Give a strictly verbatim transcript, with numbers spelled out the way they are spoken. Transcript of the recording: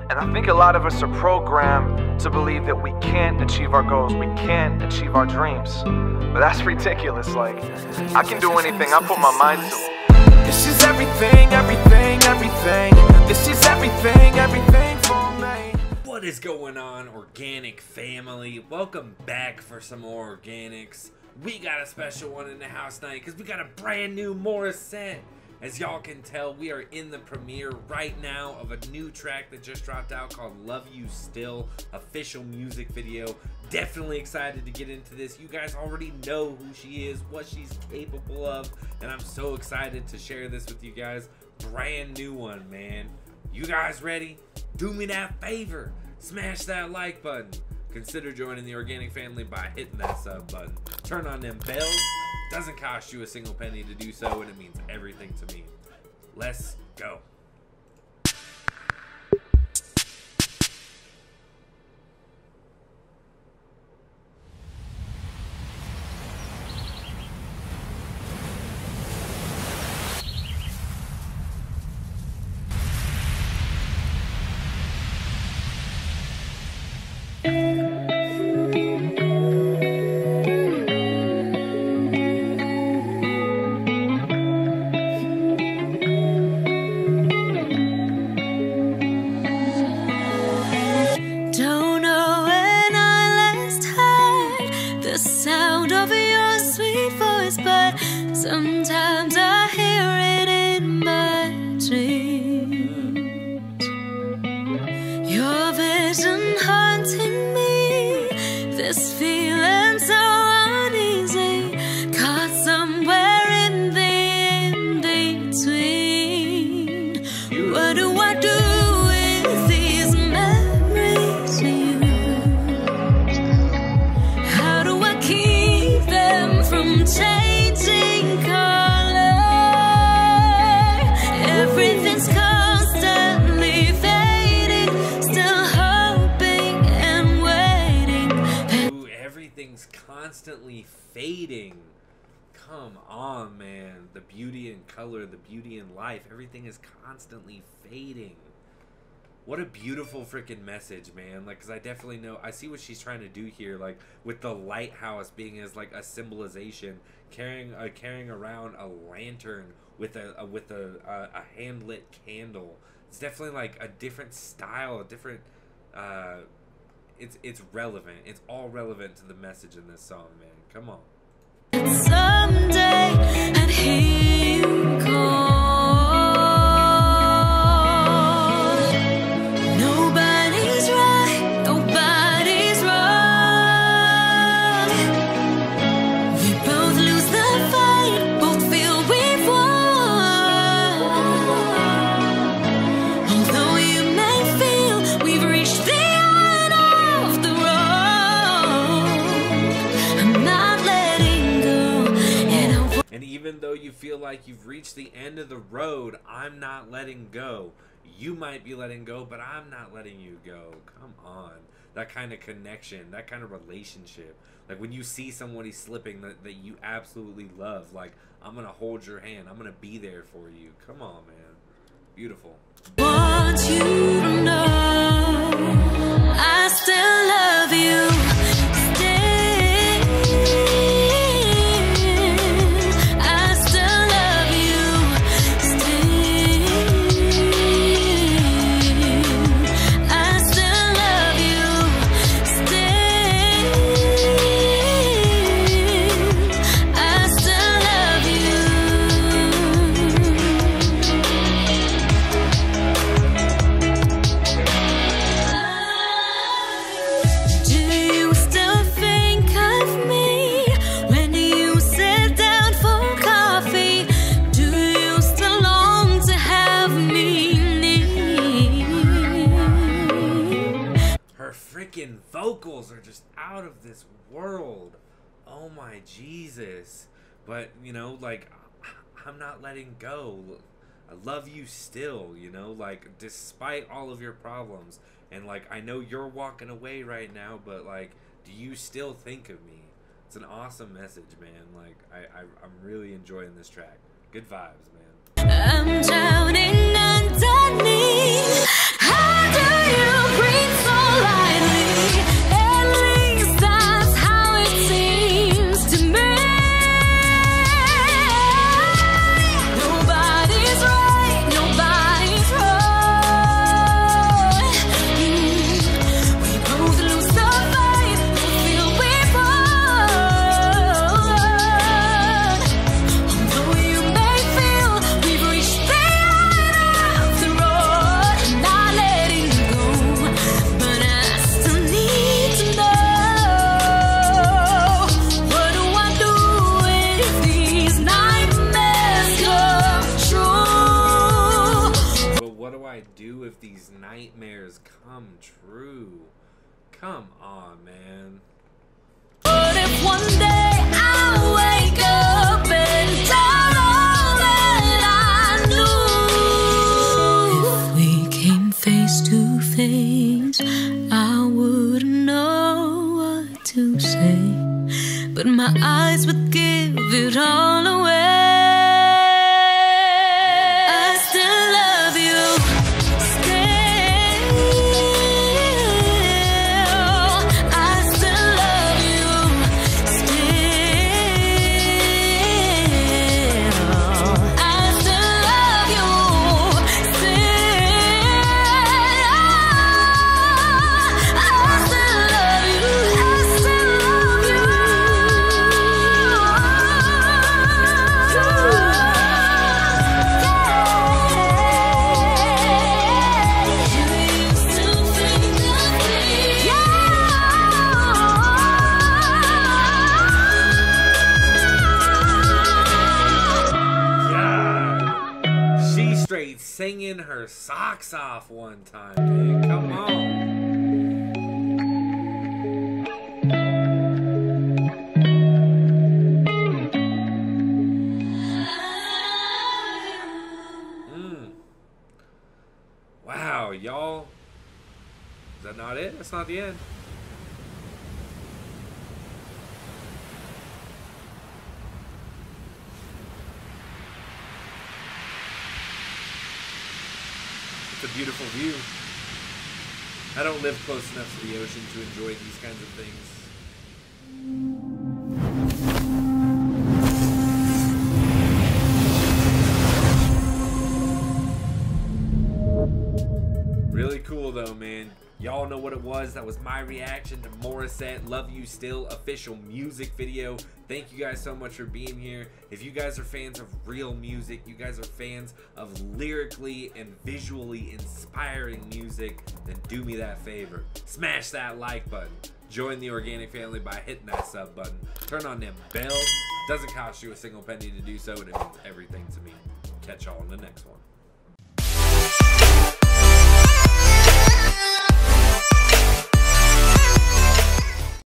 And I think a lot of us are programmed to believe that we can't achieve our goals, we can't achieve our dreams. But that's ridiculous. Like, I can do anything I put my mind to. This is everything, everything, everything. This is everything, everything for me. What is going on, organic family? Welcome back for some more organics. We got a special one in the house tonight because we got a brand new Morissette. As y'all can tell, we are in the premiere right now of a new track that just dropped out called Love You Still, official music video. Definitely excited to get into this. You guys already know who she is, what she's capable of, and I'm so excited to share this with you guys. Brand new one, man. You guys ready? Do me that favor. Smash that like button. Consider joining the organic family by hitting that sub button. Turn on them bells. Doesn't cost you a single penny to do so, and it means everything to me. Let's go. Sometimes I hear it in my dreams. Your vision haunting me. This feeling so uneasy. Caught somewhere in the in-between. What do I do with these memories of you? How do I keep them from changing color? Everything's constantly fading, still hoping and waiting. Ooh, everything's constantly fading. Come on, man. The beauty in color, the beauty in life, everything is constantly fading. What a beautiful freaking message, man. Like, because I definitely know, I see what she's trying to do here, like with the lighthouse being as like a symbolization, carrying uh, carrying around a lantern with a, a with a, a, a hand lit candle. It's definitely like a different style, a different. Uh, it's it's relevant. It's all relevant to the message in this song, man. Come on. Someday I'd hear you call. Nobody's right, nobody's wrong. We both lose the fight, both feel we've won. Although you may feel we've reached the end of the road, I'm not letting go. And I And even though you feel like you've reached the end of the road, I'm not letting go. You might be letting go, but I'm not letting you go. Come on. That kind of connection, that kind of relationship. Like when you see somebody slipping that, that you absolutely love, like, I'm going to hold your hand. I'm going to be there for you. Come on, man. Beautiful. want you to know I still love you. Vocals are just out of this world. Oh my Jesus. But you know, like, I'm not letting go. I love you still, you know, like, despite all of your problems. And like, I know you're walking away right now, but like, do you still think of me? It's an awesome message, man. Like, I, I I'm really enjoying this track. Good vibes, man. I'm drowning underneath. How do you nightmares come true. Come on, man. What if one day I wake up and tell all that I knew? If we came face to face, I wouldn't know what to say, but my eyes would give it all away. I still love you, still. I still love you, still. I still love you, still. I still love you, I still love you. Yeah. She straight singing her socks off one time, man. Come on. Mm. Wow, y'all. Is that not it? That's not the end. It's a beautiful view. I don't live close enough to the ocean to enjoy these kinds of things. Really cool though, man. Y'all know what it was. That was my reaction to Morissette Love You Still official music video. Thank you guys so much for being here. If you guys are fans of real music, you guys are fans of lyrically and visually inspiring music, then do me that favor. Smash that like button. Join the organic family by hitting that sub button. Turn on them bells. Doesn't cost you a single penny to do so, and it means everything to me. Catch y'all in the next one.